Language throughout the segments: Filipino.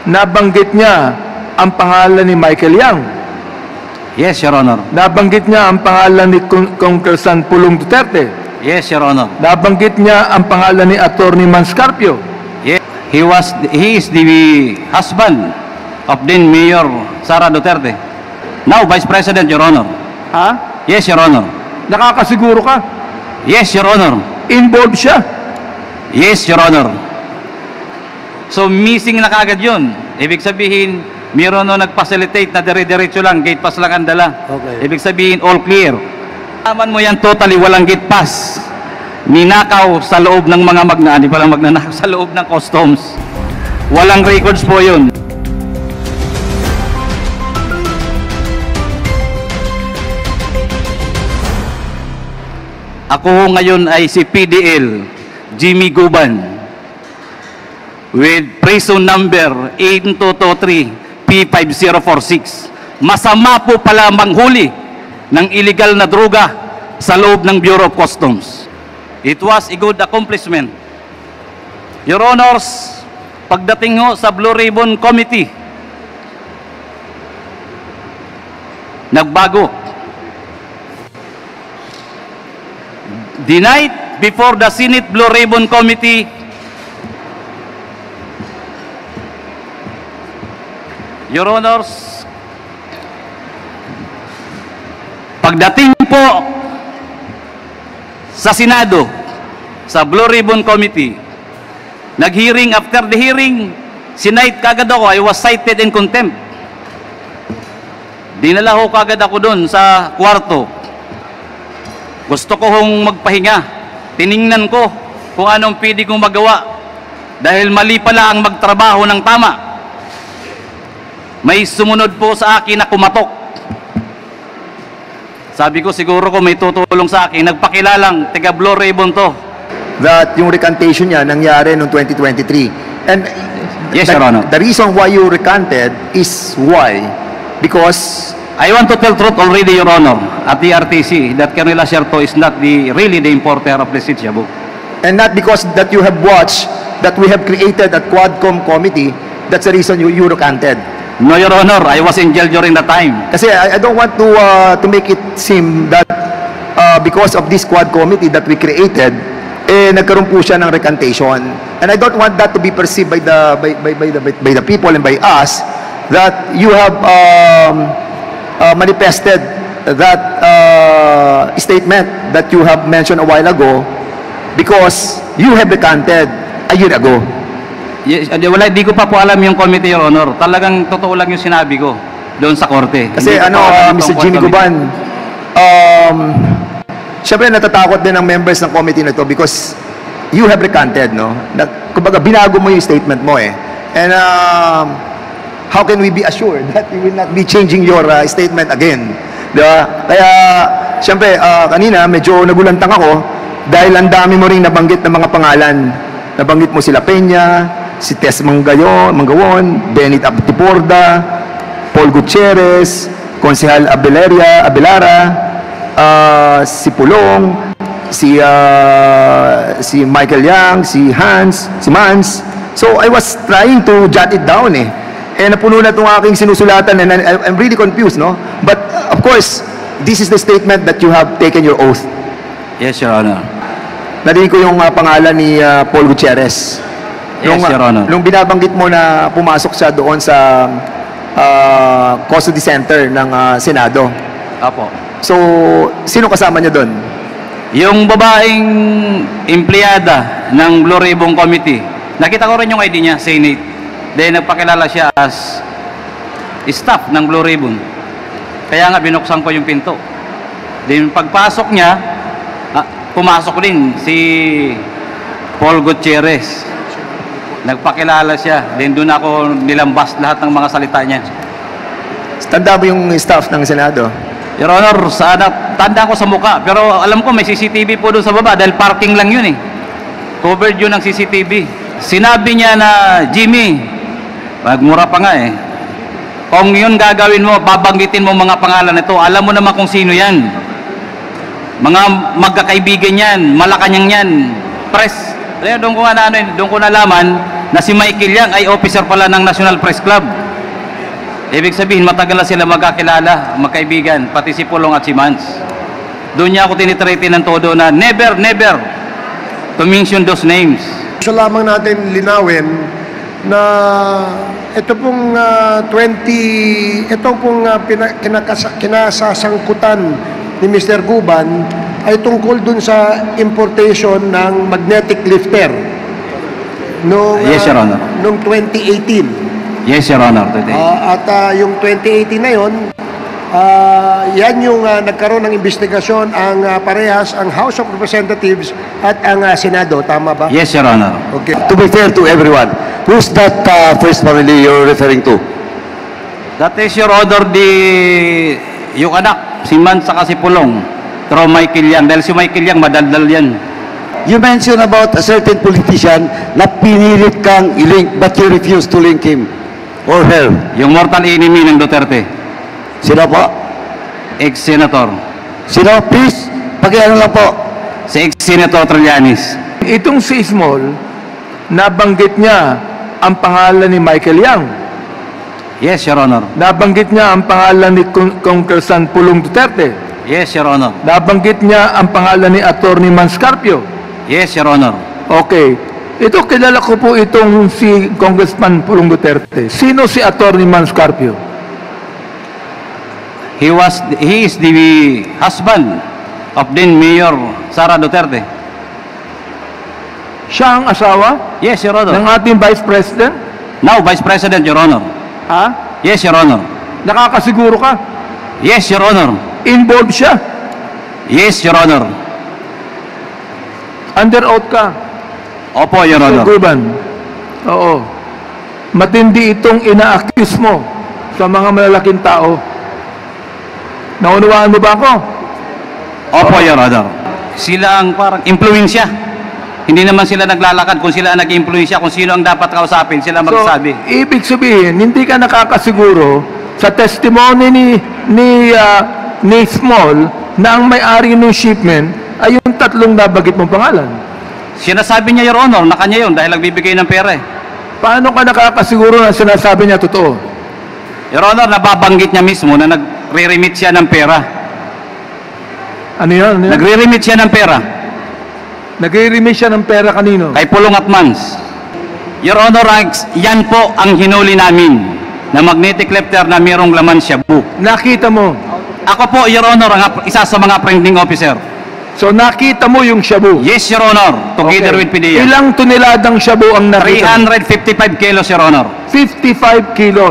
nabanggit niya ang pangalan ni Michael Yang. Yes, Your Honor. Nabanggit niya ang pangalan ni Congressman Pulong Duterte. Yes, Your Honor. Nabanggit niya ang pangalan ni Attorney Manscarpio. Yes. He is the husband of then Mayor Sara Duterte. Now, Vice President, Your Honor. Ha? Yes, Your Honor. Nakakasiguro ka? Yes, Your Honor. Involved siya? Yes, Your Honor. So, missing na kaagad yun. Ibig sabihin, meron no nag-facilitate na dire-diretso lang, gate pass lang ang dala. Okay. Ibig sabihin, all clear. Aman mo yan totally, walang gate pass. Ninakaw sa loob ng mga hindi palang magnanakaw, sa loob ng customs. Walang records po yun. Ako ngayon ay si PDL, Jimmy Guban, with prison number 8223 P5046. Masama po pala manghuli ng illegal na droga sa loob ng Bureau of Customs. It was a good accomplishment. Your Honors, pagdating ho sa Blue Ribbon Committee, nagbago. The night before the Senate Blue Ribbon Committee, Your Honors, pagdating po sa Senado, sa Blue Ribbon Committee, nag-hearing, after the hearing, sinight kagad ako, I was cited in contempt. Dinala ho kagad ako doon sa kwarto. Gusto ko hong magpahinga. Tiningnan ko kung anong pwede kong magawa. Dahil mali pala ang magtrabaho ng tama. May sumunod po sa akin na kumatok. Sabi ko, siguro ko may tutulong sa akin. Nagpakilalang, taga Blue Ribbon to. That yung recantation niya nangyari noong 2023. And Yes, Your Honor. the reason why you recanted is why? Because I want to tell truth already, Your Honor, at the RTC, that Colonel Acerto is not really the importer of the Shabu. and not because that you have watched that we have created a Quadcom committee, that's the reason you recanted. No, Your Honor, I was in jail during that time. Kasi I don't want to make it seem that because of this Quad committee that we created, nagkaroon po siya ng recantation. And I don't want that to be perceived by the people and by us that you have manifested that statement that you have mentioned a while ago because you have recanted a year ago. Yes, di ko pa po alam yung committee, Your Honor. Talagang totoo lang yung sinabi ko doon sa korte. Kasi Mr. Jimmy Guban, syempre natatakot din ang members ng committee na to because you have recanted, no? Kumbaga, binago mo yung statement mo eh. And how can we be assured that you will not be changing your statement again? Diba? Kaya, syempre, kanina medyo nagulantang ako dahil ang dami mo rin nabanggit ng mga pangalan. Nabanggit mo sila Peña, si Tess Mangawon, Benit Aptiporda, Paul Gutierrez, Konsehal Abelara, si Pulong, si Michael Yang, si Hans, si Mans. So I was trying to jot it down eh. Eh napuno na itong aking sinusulatan and I'm really confused, no? But of course, this is the statement that you have taken your oath. Yes, Your Honor. Narinig ko yung pangalan ni Paul Gutierrez. Yes, Your Honor. Nung binabanggit mo na pumasok siya doon sa custody center ng Senado. Apo. So, sino kasama niya doon? Yung babaeng empleyada ng Blue Ribbon Committee, nakita ko rin yung ID niya, Senate. Then nagpakilala siya as staff ng Blue Ribbon. Kaya nga binuksan ko yung pinto. Then pagpasok niya, pumasok din si Paul Gutierrez. Nagpakilala siya. Then doon ako nilambas lahat ng mga salita niya. Tanda mo yung staff ng Senado? Your Honor, tanda ko sa muka. Pero alam ko may CCTV po doon sa baba dahil parking lang yun eh. Covered yun ng CCTV. Sinabi niya na, Jimmy, magmura pa nga eh. Kung yun gagawin mo, babanggitin mo mga pangalan nito. Alam mo naman kung sino yan. Mga magkakaibigan yan, Malacanang yan. Press. Doon ko nga doon ko nalaman na si Michael Yang ay officer pala ng National Press Club. Ibig sabihin, matagal na sila magkakilala, magkaibigan, pati si Pulong at si Mans. Doon niya ako tinitrete ng todo na never to mention those names. Gusto lamang natin linawin na ito pong kinasasangkutan ni Mr. Guban ay tungkol dun sa importation ng magnetic lifter noong, Yes, Your Honor. noong 2018. Yes, Your Honor, today. Yung 2018 na yun, yan yung nagkaroon ng investigasyon ang parehas, ang House of Representatives at ang Senado. Tama ba? Yes, Your Honor. Okay. To be fair to everyone, who's that first family you're referring to? That is, Your Honor, yung anak, si Mans saka si Pulong, through Michael Yang. Dahil si Michael Yang, madaldal yan. You mentioned about a certain politician na pinilit kang i-link but you refused to link him or her. Yung mortal enemy ng Duterte, Sino po? ex-senator. Sino? Please, pakiano lang po. Si ex-senator Trillanes. Itong si Small, nabanggit niya ang pangalan ni Michael Yang. Yes, Your Honor. Nabanggit niya ang pangalan ni Congressman Pulong Duterte. Yes, Your Honor. Nabanggit niya ang pangalan ni Attorney Manscarpio. Yes, Your Honor. Okay. Ito, kilala ko po itong si Congressman Pulong Duterte. Sino si Attorney Manscarpio? He is the husband of then Mayor Sara Duterte. Siya ang asawa Yes, Your Honor. ng ating Vice President? Now, Vice President, Your Honor. Ha? Yes, Your Honor. Nakakasiguro ka? Yes, Your Honor. Involved siya? Yes, Your Honor. Under oath ka? Opo, Your Honor. Guban. Oo. Matindi itong ina-accuse mo sa mga malalaking tao. Naunawaan mo ba ako? Opo, Your Honor. Sila ang parang impluensya. Hindi naman sila naglalakad. Kung sila ang nag-impluensya, kung sino ang dapat kausapin, sila magsasabi. So, ibig sabihin, hindi ka nakakasiguro sa testimony ni Small na ang may-ari ng shipment ay yung tatlong nabagit mong pangalan. Sinasabi niya, Your Honor, na kanya yun dahil nagbibigay ng pera eh. Paano ka nakakasiguro na sinasabi niya totoo? Your Honor, nababanggit niya mismo na nagre-remit siya ng pera. Ano yan? Nagre-remit siya ng pera Nagre-remit siya ng pera kanino? kay Pulong at Mans. Your Honor, yan po ang hinuli namin na magnetic lifter na mayroong laman siya book. Nakita mo. Ako po, Your Honor, ang isa sa mga printing officer. So nakita mo yung shabu. Yes, Your Honor, together with PDEA. Ilang toneladang shabu ang nakita? 355 kilos, Your Honor. 55 kilos.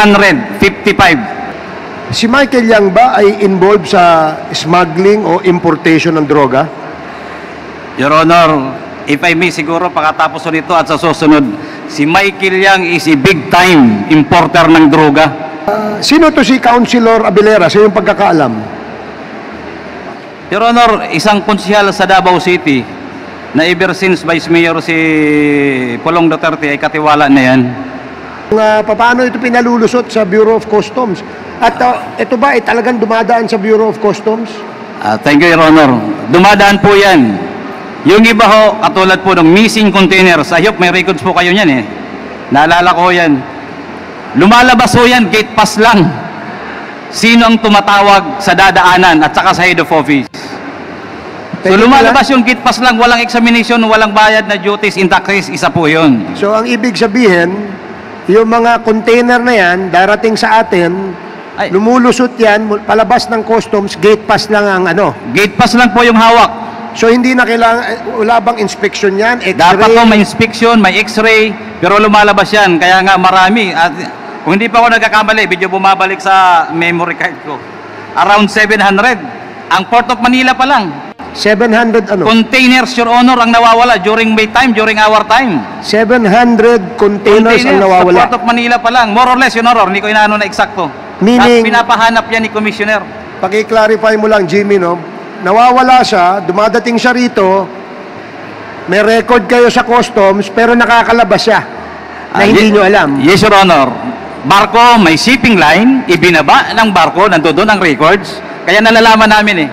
355. Si Michael Yang ba ay involved sa smuggling o importation ng droga? Your Honor, if I may siguro pagkatapos nito at sa susunod, si Michael Yang is a big time importer ng droga. Sino to si Councilor Abilera sa iyong pagkakaalam? Your Honor, isang konsyal sa Davao City na ever since Vice Mayor si Pulong Duterte ay katiwala na yan. Paano ito pinalulusot sa Bureau of Customs? At ito ba ay talagang dumadaan sa Bureau of Customs? Thank you, Your Honor. Dumadaan po yan. Yung iba ho, katulad po ng missing containers. I hope may records po kayo niyan eh. Naalala ko yan. Lumalabas po yan, gate pass lang. Sino ang tumatawag sa dadaanan at saka sa head of office. So lumalabas yung gate pass lang, walang examination, walang bayad na duties in taxes, isa po yun. So ang ibig sabihin, yung mga container na yan, darating sa atin, Ay. lumulusot yan, palabas ng customs, gate pass lang ang ano. Gate pass lang po yung hawak. So hindi na kailangan, wala bang inspection yan? X-ray? Dapat po may inspection, may x-ray, pero lumalabas yan. Kaya nga marami. At kung hindi pa ako nagkakamali, video bumabalik sa memory card ko. Around 700. Ang Port of Manila pa lang. 700 ano? Containers, Your Honor, ang nawawala during May time, during our time. 700 containers ang Sa nawawala. Port of Manila pa lang. More or less, Your Honor, hindi ko inaano na eksakto. Meaning- At pinapahanap yan ni Commissioner. Paki-clarify mo lang, Jimmy, no? Nawawala siya, dumadating siya rito, may record kayo sa customs, pero nakakalabas siya na hindi nyo alam. Yes, Your Honor. Barko, may shipping line, ibinaba ng barko, nandoon ang records. Kaya nalalaman namin eh.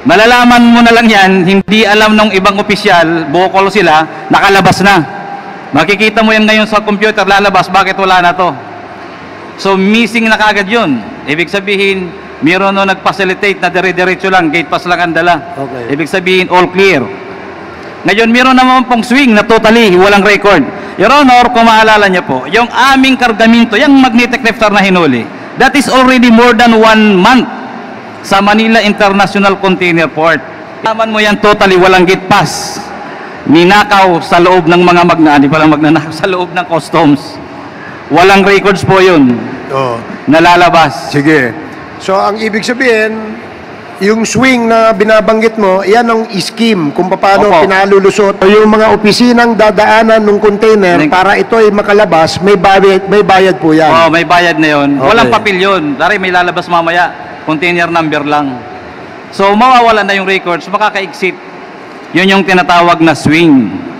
Malalaman mo na lang yan, hindi alam ng ibang opisyal, bukol sila, nakalabas na. Makikita mo yan ngayon sa computer, lalabas, bakit wala na to? So, missing na kagad yun. Ibig sabihin, meron no nag-facilitate na dire-diretso lang, gate pass lang ang dala. Okay. Ibig sabihin, all clear. Ngayon, meron naman pong swing na totally walang record. Your Honor, kung maalala niyo po, yung aming kargamento, yung magnetic lifter na hinuli, that is already more than 1 month sa Manila International Container Port. Naman mo yan totally walang gate pass. Ninakaw sa loob ng mga magnanakaw sa loob ng customs. Walang records po yun. Oh. Nalalabas. Sige. So, ang ibig sabihin, yung swing na binabanggit mo, yan ang scheme kung paano Opo. pinalulusot. O yung mga opisinang dadaanan ng container para ito ay makalabas, may bayad po yan. Oh, may bayad na yun. Okay. Walang papel yun. Dari may lalabas mamaya. Container number lang. So, mawawala na yung records, makaka-exit. Yun yung tinatawag na swing.